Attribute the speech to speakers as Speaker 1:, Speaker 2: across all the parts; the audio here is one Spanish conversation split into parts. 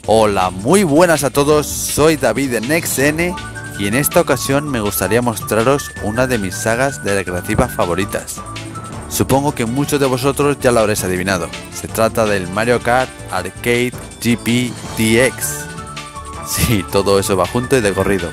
Speaker 1: Hola, muy buenas a todos, soy David de NextN y en esta ocasión me gustaría mostraros una de mis sagas de recreativas favoritas. Supongo que muchos de vosotros ya lo habréis adivinado, se trata del Mario Kart Arcade GP DX. Sí, todo eso va junto y de corrido.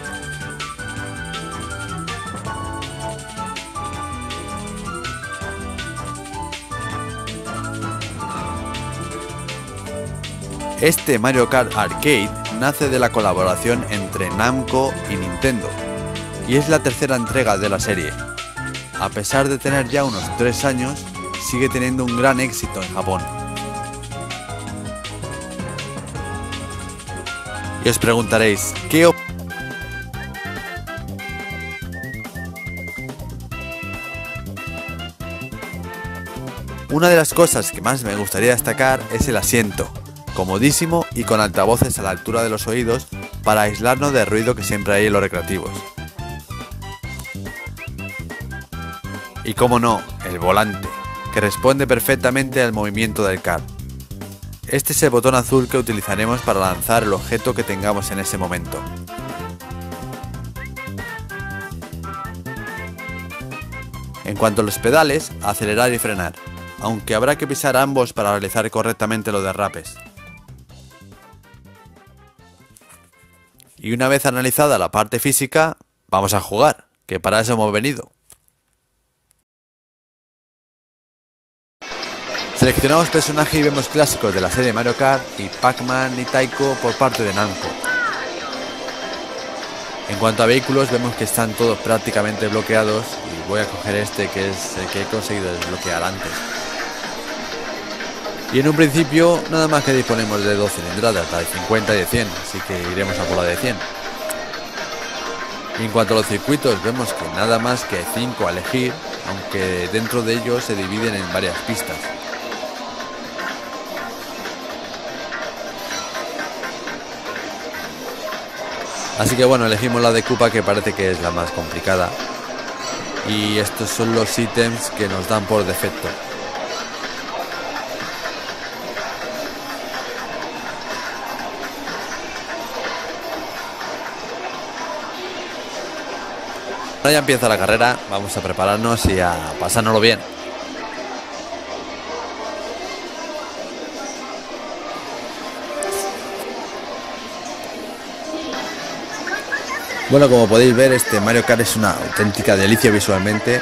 Speaker 1: Este Mario Kart Arcade nace de la colaboración entre Namco y Nintendo, y es la tercera entrega de la serie. A pesar de tener ya unos 3 años, sigue teniendo un gran éxito en Japón. Y os preguntaréis, Una de las cosas que más me gustaría destacar es el asiento, comodísimo y con altavoces a la altura de los oídos para aislarnos del ruido que siempre hay en los recreativos. Y cómo no, el volante, que responde perfectamente al movimiento del kart. Este es el botón azul que utilizaremos para lanzar el objeto que tengamos en ese momento. En cuanto a los pedales, acelerar y frenar, aunque habrá que pisar ambos para realizar correctamente los derrapes. Y una vez analizada la parte física, vamos a jugar, que para eso hemos venido. Seleccionamos personajes y vemos clásicos de la serie Mario Kart y Pac-Man y Taiko por parte de Namco. En cuanto a vehículos, vemos que están todos prácticamente bloqueados y voy a coger este que es el que he conseguido desbloquear antes. Y en un principio nada más que disponemos de 2 cilindradas, la de 50 y de 100, así que iremos a por la de 100. Y en cuanto a los circuitos, vemos que nada más que 5 a elegir, aunque dentro de ellos se dividen en varias pistas. Así que bueno, elegimos la de Koopa, que parece que es la más complicada. Y estos son los ítems que nos dan por defecto. Ahora ya empieza la carrera, vamos a prepararnos y a pasárnoslo bien. Bueno, como podéis ver, este Mario Kart es una auténtica delicia visualmente.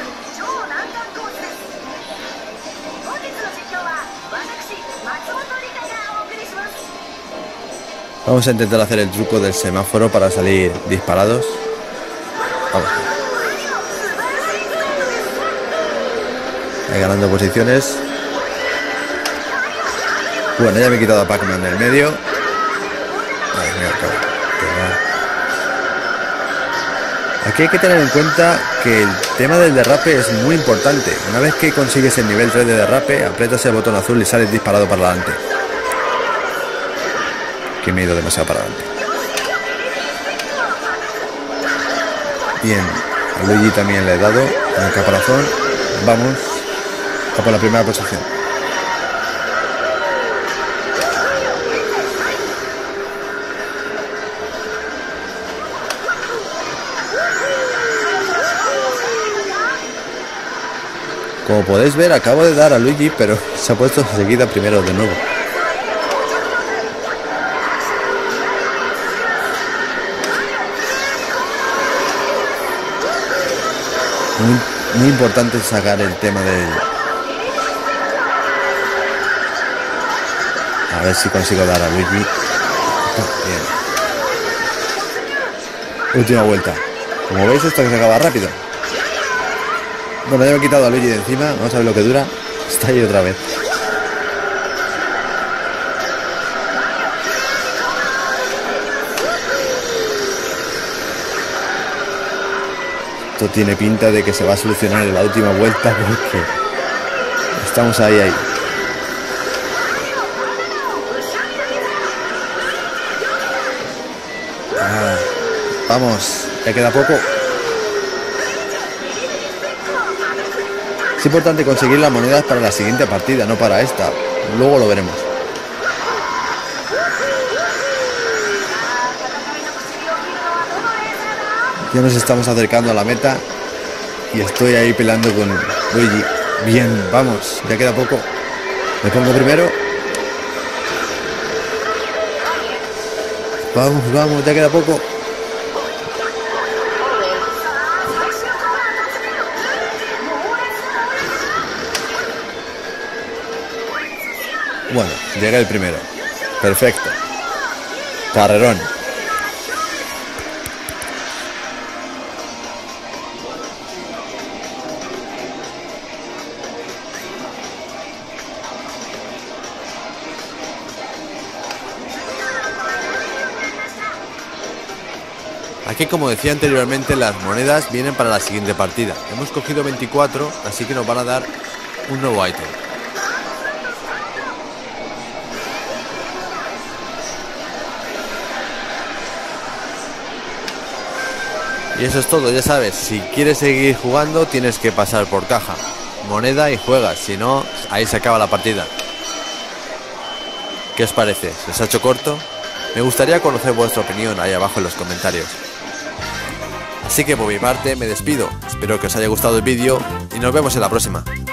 Speaker 1: Vamos a intentar hacer el truco del semáforo para salir disparados. Vamos. Ahí ganando posiciones. Bueno, ya me he quitado a Pac-Man en el medio. Aquí hay que tener en cuenta que el tema del derrape es muy importante. Una vez que consigues el nivel 3 de derrape, aprietas el botón azul y sales disparado para adelante. Que me he ido demasiado para adelante. Bien, a Luigi también le he dado en el caparazón. Vamos a por la primera posición. Como podéis ver, acabo de dar a Luigi, pero se ha puesto enseguida primero de nuevo. Muy importante sacar el tema del... A ver si consigo dar a Luigi. Bien. Última vuelta. Como veis, esto que se acaba rápido. Bueno, ya me he quitado a Luigi de encima. Vamos a ver lo que dura. Está ahí otra vez. Esto tiene pinta de que se va a solucionar en la última vuelta porque estamos ahí. Vamos, ya queda poco. Es importante conseguir las monedas para la siguiente partida, no para esta. Luego lo veremos. Ya nos estamos acercando a la meta y estoy ahí peleando con Luigi. Bien, vamos, ya queda poco. Me pongo primero. Vamos, vamos, ya queda poco. Bueno, llega el primero. Perfecto. Carrerón. Aquí, como decía anteriormente, las monedas vienen para la siguiente partida. Hemos cogido 24, así que nos van a dar un nuevo ítem. Y eso es todo, ya sabes, si quieres seguir jugando tienes que pasar por caja, moneda y juegas, si no, ahí se acaba la partida. ¿Qué os parece? ¿Se os ha hecho corto? Me gustaría conocer vuestra opinión ahí abajo en los comentarios. Así que por mi parte me despido, espero que os haya gustado el vídeo y nos vemos en la próxima.